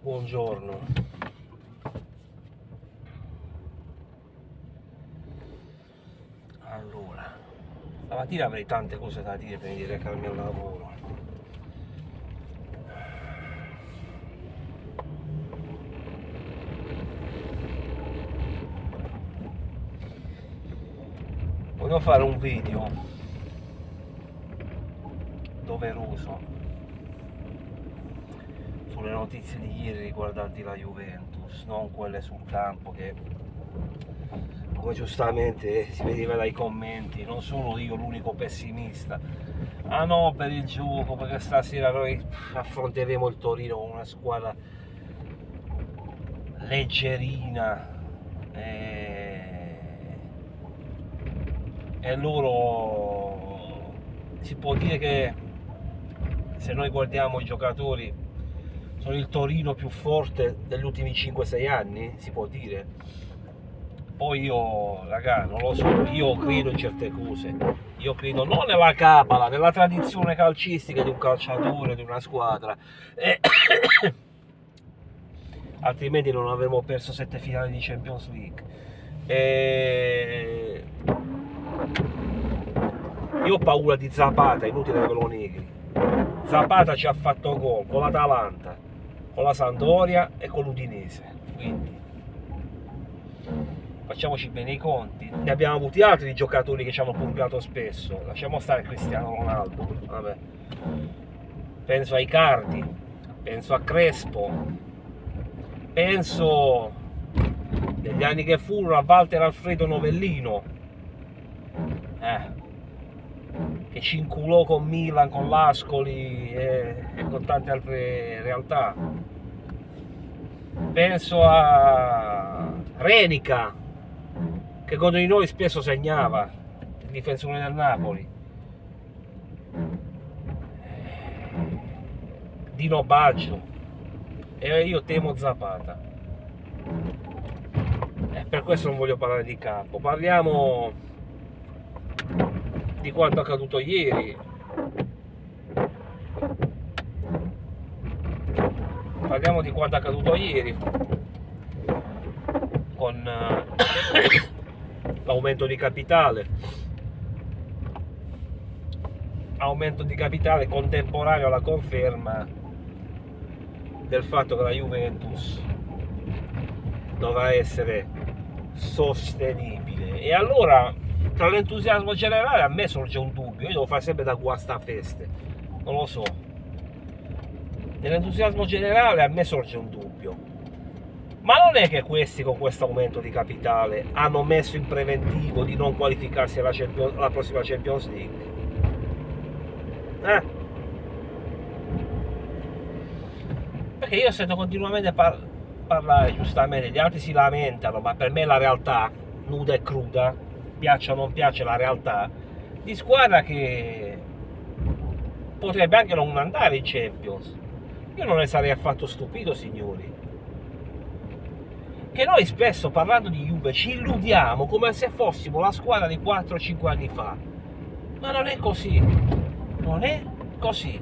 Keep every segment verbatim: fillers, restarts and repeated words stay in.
Buongiorno. Allora, stamattina avrei tante cose da dire per di recarmi al lavoro. Volevo fare un video doveroso sulle notizie di ieri riguardanti la Juventus, non quelle sul campo che, come giustamente si vedeva dai commenti, non sono io l'unico pessimista. Ah no, per il gioco, perché stasera noi affronteremo il Torino con una squadra leggerina e, e loro, si può dire che se noi guardiamo i giocatori sono il Torino più forte degli ultimi cinque sei anni, si può dire. Poi io, raga, non lo so, io credo in certe cose, io credo non nella capala, nella tradizione calcistica di un calciatore, di una squadra, eh, altrimenti non avremmo perso sette finali di Champions League. E... io ho paura di Zapata, è inutile che ve lo neghi. Zapata ci ha fatto gol con l'Atalanta, con la Sampdoria e con l'Udinese, quindi facciamoci bene i conti. Ne abbiamo avuti altri giocatori che ci hanno purgato spesso, lasciamo stare Cristiano Ronaldo, vabbè. Penso a Icardi, penso a Crespo, penso negli anni che furono a Walter Alfredo Novellino, eh, che ci inculò con Milan, con l'Ascoli e, e con tante altre realtà. Penso a Renica, che contro di noi spesso segnava, il difensore del Napoli. Dino Baggio, e io temo Zapata. E per questo non voglio parlare di campo, parliamo di quanto accaduto ieri. Parliamo di quanto accaduto ieri con l'aumento di capitale, aumento di capitale contemporaneo alla conferma del fatto che la Juventus dovrà essere sostenibile. E allora, tra l'entusiasmo generale, a me sorge un dubbio. Io devo fare sempre da guastafeste, non lo so. Nell'entusiasmo generale a me sorge un dubbio. Ma non è che questi, con questo aumento di capitale, hanno messo in preventivo di non qualificarsi alla, Champions, alla prossima Champions League? Eh? Perché io sento continuamente par parlare, giustamente, gli altri si lamentano, ma per me la realtà, nuda e cruda, piaccia o non piace la realtà, di squadra che potrebbe anche non andare in Champions. Io non ne sarei affatto stupito, signori. Che noi spesso, parlando di Juve, ci illudiamo come se fossimo la squadra di quattro cinque anni fa. Ma non è così. Non è così.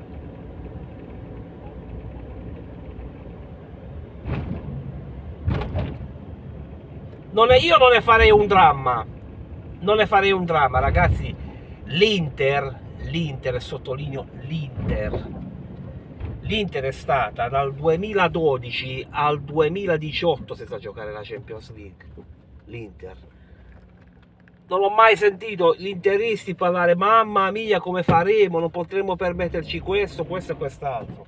Non è, io non ne farei un dramma. Non ne farei un dramma, ragazzi. L'Inter, l'Inter, sottolineo l'Inter. L'Inter è stata dal duemiladodici al duemiladiciotto senza giocare la Champions League. L'Inter. Non ho mai sentito gli interisti parlare: mamma mia, come faremo? Non potremo permetterci questo, questo e quest'altro.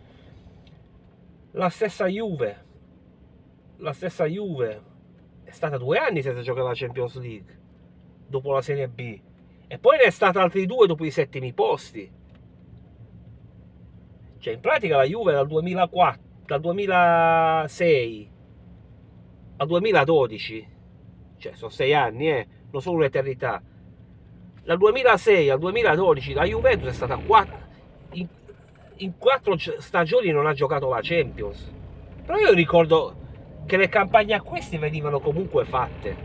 La stessa Juve. La stessa Juve è stata due anni senza giocare la Champions League dopo la Serie B. E poi ne è stata altri due dopo i settimi posti. Cioè, in pratica la Juve dal duemilaquattro, dal duemilasei al duemiladodici, cioè sono sei anni, eh, non sono un'eternità. Dal duemilasei al duemiladodici la Juventus è stata quattro, in, in quattro stagioni non ha giocato la Champions. Però io ricordo che le campagne acquisti venivano comunque fatte.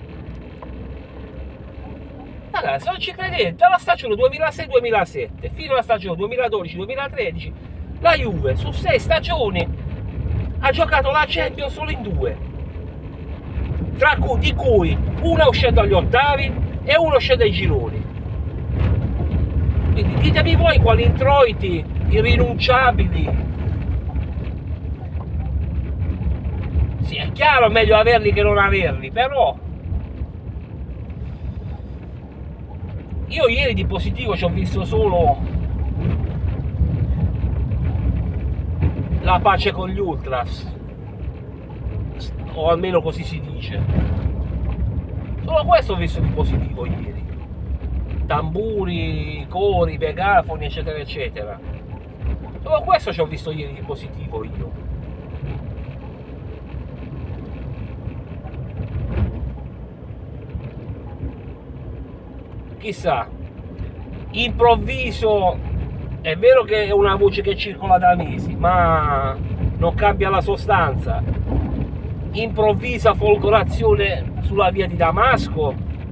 Allora, se non ci credete, dalla stagione duemilasei duemilasette fino alla stagione duemiladodici duemilatredici, la Juve su sei stagioni ha giocato la Champions solo in due, tra cui, di cui uno è uscito agli ottavi e uno è uscito ai gironi. Quindi ditemi voi quali introiti irrinunciabili. Sì, è chiaro, meglio averli che non averli, però io ieri di positivo ci ho visto solo la pace con gli ultras, o almeno così si dice. Solo questo ho visto di positivo ieri: tamburi, cori, megafoni, eccetera eccetera. Solo questo ci ho visto ieri di positivo io. Chissà, improvviso, è vero che è una voce che circola da mesi, ma non cambia la sostanza. Improvvisa folgorazione sulla via di Damasco,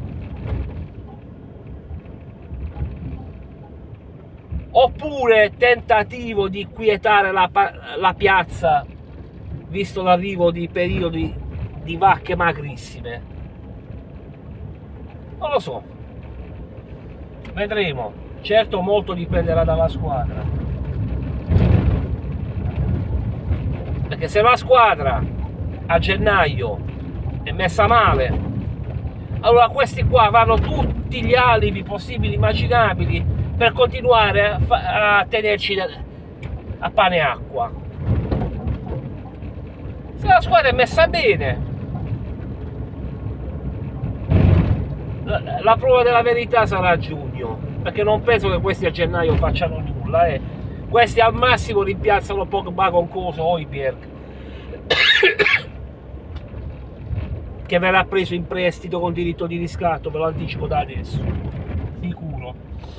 oppure tentativo di quietare la, la piazza, visto l'arrivo di periodi di vacche magrissime. Non lo so, vedremo. Certo, molto dipenderà dalla squadra, perché se la squadra a gennaio è messa male, allora questi qua vanno tutti gli alibi possibili immaginabili per continuare a, a tenerci a pane e acqua. Se la squadra è messa bene, la, la prova della verità sarà a giugno, perché non penso che questi a gennaio facciano nulla, eh. Questi al massimo rimpiazzano Pogba con Coso o Højbjerg, che verrà preso in prestito con diritto di riscatto, ve lo anticipo da adesso, sicuro.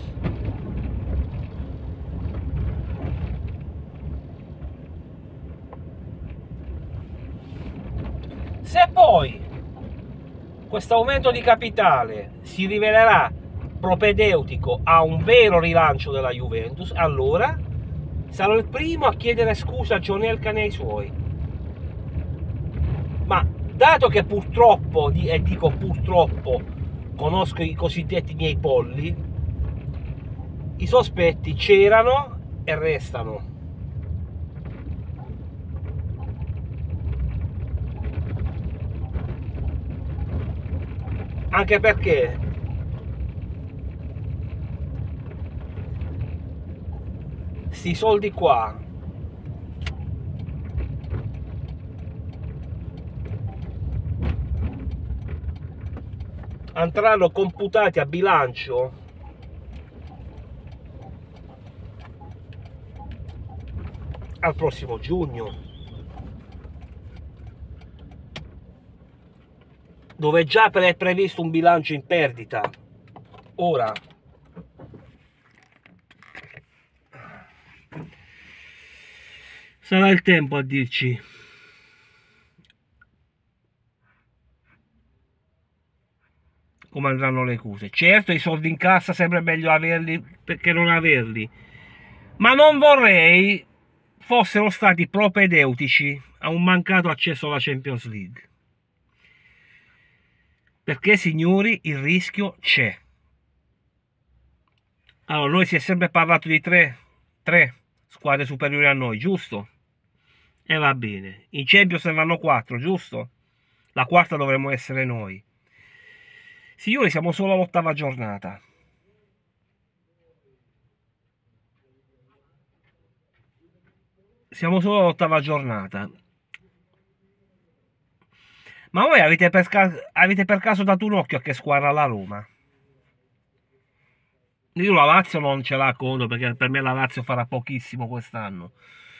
Se poi questo aumento di capitale si rivelerà propedeutico a un vero rilancio della Juventus, allora sarò il primo a chiedere scusa a John Elkann e ai suoi. Ma dato che purtroppo, e dico purtroppo, conosco i cosiddetti miei polli, i sospetti c'erano e restano. Anche perché sti soldi qua andranno computati a bilancio al prossimo giugno, dove già è previsto un bilancio in perdita. Ora, sarà il tempo a dirci come andranno le cose. Certo, i soldi in cassa sempre meglio averli perché non averli, ma non vorrei fossero stati propedeutici a un mancato accesso alla Champions League, perché, signori, il rischio c'è. Allora, noi si è sempre parlato di tre, tre squadre superiori a noi, giusto? E va bene, in Champions ne vanno quattro, giusto? La quarta dovremmo essere noi. Signori, siamo solo all'ottava giornata. Siamo solo all'ottava giornata. Ma voi avete per, avete per caso dato un occhio a che squadra la Roma? Io la Lazio non ce la conto, perché per me la Lazio farà pochissimo quest'anno.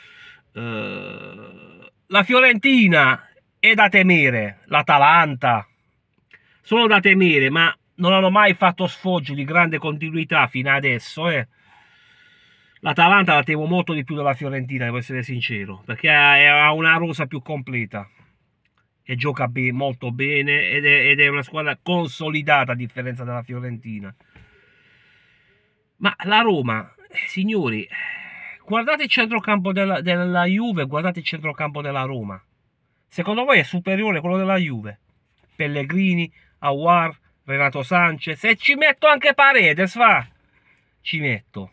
Uh, la Fiorentina è da temere, l'Atalanta sono da temere, ma non hanno mai fatto sfoggio di grande continuità fino adesso. Eh. L'Atalanta la temo molto di più della Fiorentina, devo essere sincero, perché ha una rosa più completa e gioca be molto bene ed è, ed è una squadra consolidata a differenza della Fiorentina. Ma la Roma, signori, guardate il centrocampo della, della Juve, guardate il centrocampo della Roma. Secondo voi è superiore quello della Juve? Pellegrini, Aouar, Renato Sanchez, e ci metto anche Paredes, va? Ci metto.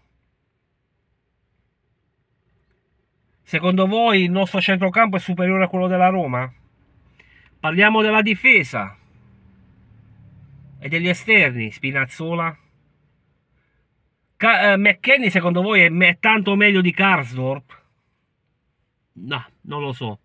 Secondo voi il nostro centrocampo è superiore a quello della Roma? Parliamo della difesa e degli esterni. Spinazzola. Ca eh, McKennie secondo voi è, è tanto meglio di Karsdorp? No, non lo so.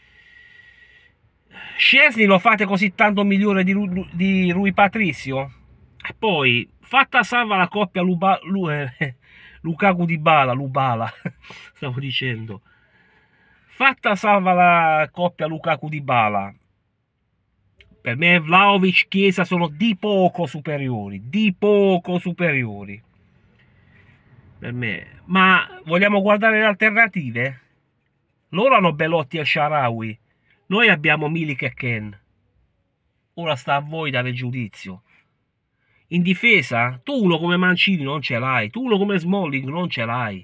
Szczesny lo fate così tanto migliore di, Ru di Rui Patricio? E poi, fatta salva la coppia Luba Lu eh, Lukaku Dybala, Lubala, stavo dicendo. Fatta salva la coppia Lukaku Dybala, per me Vlahovic e Chiesa sono di poco superiori, di poco superiori. Per me. Ma vogliamo guardare le alternative? Loro hanno Belotti e Shaarawy. Noi abbiamo Milik e Ken. Ora sta a voi dare il giudizio. In difesa, tu uno come Mancini non ce l'hai. Tu uno come Smalling non ce l'hai.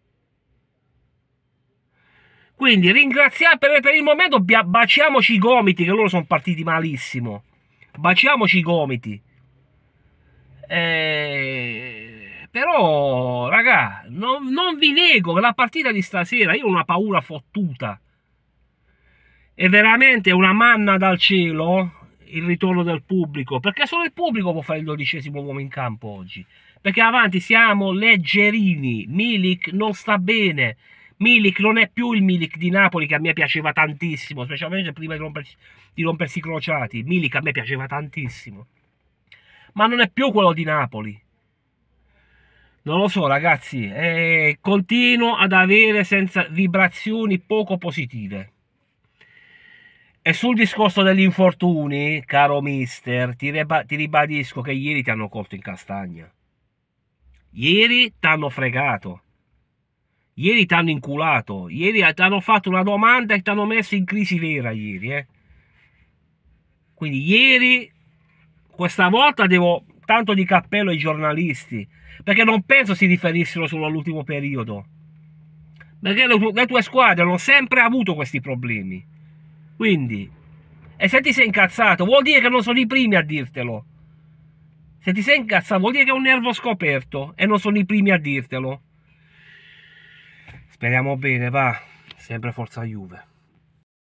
Quindi ringraziamo per, per il momento, baciamoci i gomiti, che loro sono partiti malissimo. Baciamoci i gomiti. Eh, però, raga, non, non vi nego che la partita di stasera, io ho una paura fottuta. È veramente una manna dal cielo il ritorno del pubblico, perché solo il pubblico può fare il dodicesimo uomo in campo oggi, perché avanti siamo leggerini. Milik non sta bene. Milik non è più il Milik di Napoli che a me piaceva tantissimo, specialmente prima di rompersi, di rompersi i crociati. Milik a me piaceva tantissimo, ma non è più quello di Napoli. Non lo so, ragazzi, eh, continuo ad avere senza vibrazioni poco positive. E sul discorso degli infortuni, caro mister, ti, ti ribadisco che ieri ti hanno colto in castagna. Ieri ti hanno fregato. Ieri ti hanno inculato. Ieri ti hanno fatto una domanda e ti hanno messo in crisi vera ieri, eh. Quindi ieri, questa volta devo tanto di cappello ai giornalisti, perché non penso si riferissero solo all'ultimo periodo. Perché le, le tue squadre hanno sempre avuto questi problemi. Quindi, e se ti sei incazzato, vuol dire che non sono i primi a dirtelo. Se ti sei incazzato, vuol dire che è un nervo scoperto e non sono i primi a dirtelo. Speriamo bene, va. Sempre forza Juve.